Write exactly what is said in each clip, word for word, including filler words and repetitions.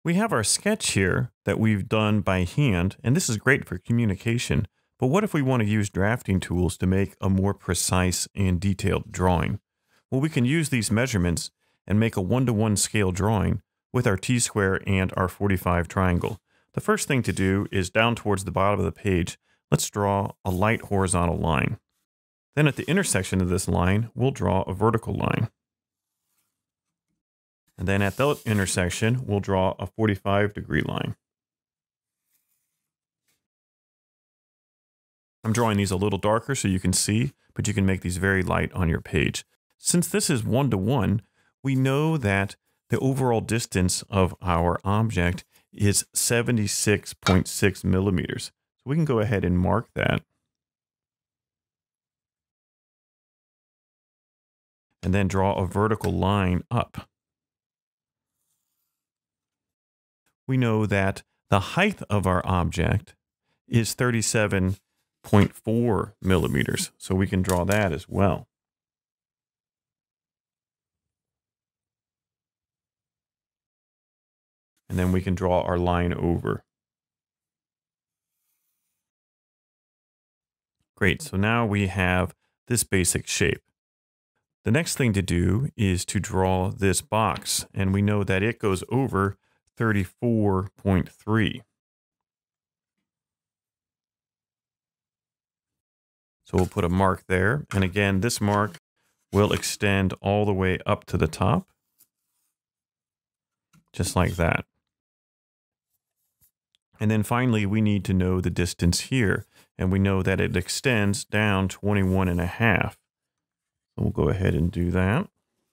We have our sketch here that we've done by hand, and this is great for communication. But what if we want to use drafting tools to make a more precise and detailed drawing? Well, we can use these measurements and make a one-to-one scale drawing with our T-square and our forty-five triangle. The first thing to do is down towards the bottom of the page, let's draw a light horizontal line. Then at the intersection of this line, we'll draw a vertical line. And then at that intersection, we'll draw a forty-five degree line. I'm drawing these a little darker so you can see, but you can make these very light on your page. Since this is one-to-one, we know that the overall distance of our object is seventy-six point six millimeters. So we can go ahead and mark that. And then draw a vertical line up. We know that the height of our object is thirty-seven point four millimeters. So we can draw that as well. And then we can draw our line over. Great, so now we have this basic shape. The next thing to do is to draw this box, and we know that it goes over thirty-four point three. So we'll put a mark there, and again, this mark will extend all the way up to the top, just like that. And then finally, we need to know the distance here, and we know that it extends down twenty-one and a half. So we'll go ahead and do that.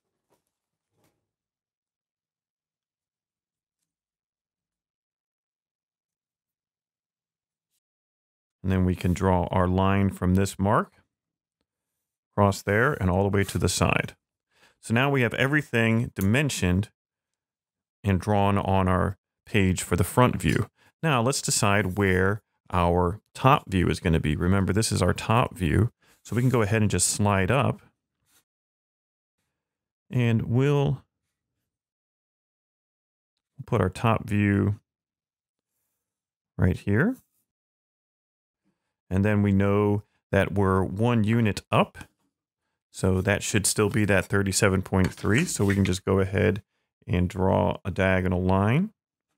And then we can draw our line from this mark across there and all the way to the side. So now we have everything dimensioned and drawn on our page for the front view. Now let's decide where our top view is going to be. Remember, this is our top view. So we can go ahead and just slide up. And we'll put our top view right here. And then we know that we're one unit up. So that should still be that thirty-seven point three. So we can just go ahead and draw a diagonal line.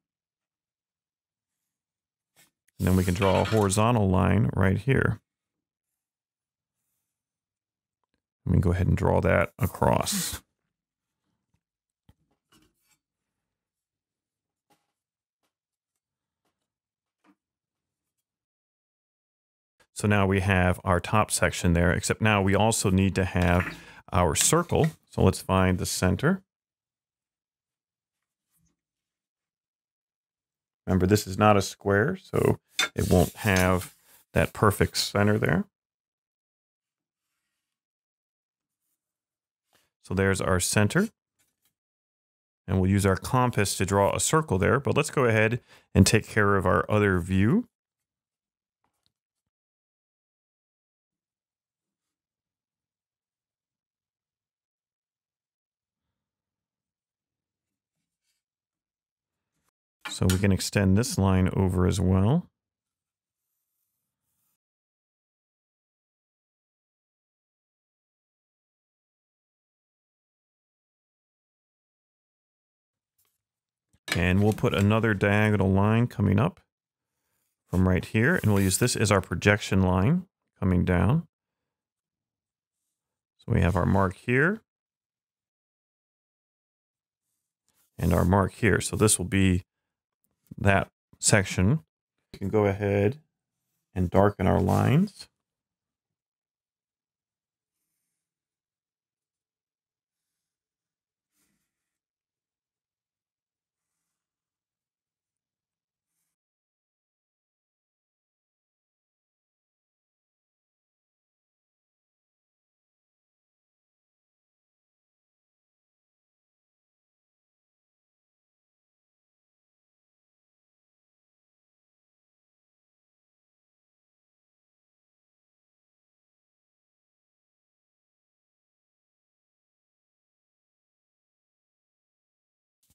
And then we can draw a horizontal line right here. Let me go ahead and draw that across. So now we have our top section there, except now we also need to have our circle. So let's find the center. Remember, this is not a square, so it won't have that perfect center there. So there's our center. And we'll use our compass to draw a circle there, but let's go ahead and take care of our other view. So we can extend this line over as well. And we'll put another diagonal line coming up from right here. And we'll use this as our projection line coming down. So we have our mark here. And our mark here. So this will be that section. We can go ahead and darken our lines.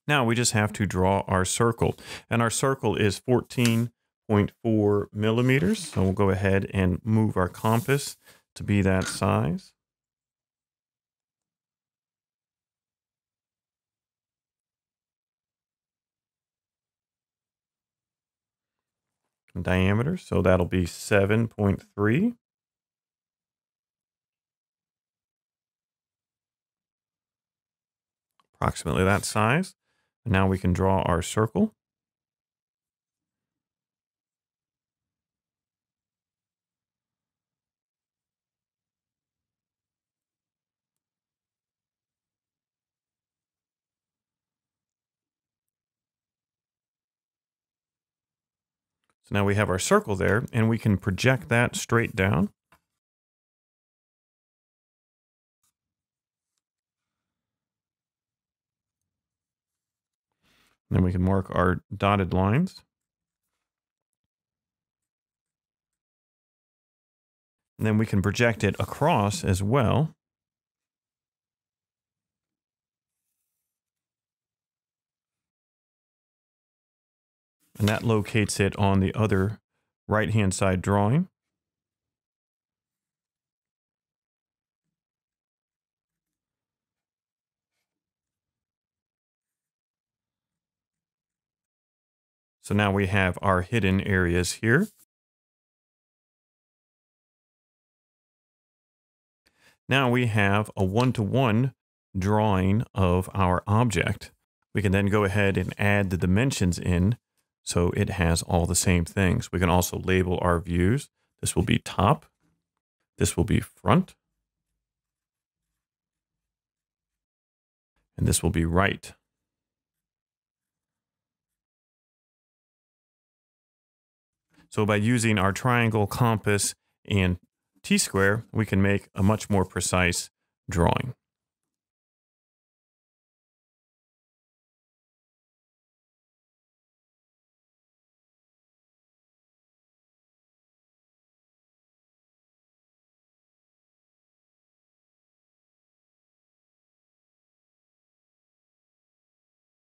Now we just have to draw our circle, and our circle is fourteen point four millimeters. So we'll go ahead and move our compass to be that size. Diameter, so that'll be seven point three. Approximately that size. And now we can draw our circle. So now we have our circle there, and we can project that straight down. Then we can mark our dotted lines. And then we can project it across as well. And that locates it on the other right-hand side drawing. So now we have our hidden areas here. Now we have a one-to-one drawing of our object. We can then go ahead and add the dimensions in so it has all the same things. We can also label our views. This will be top. This will be front. And this will be right. So by using our triangle, compass, and T-square, we can make a much more precise drawing.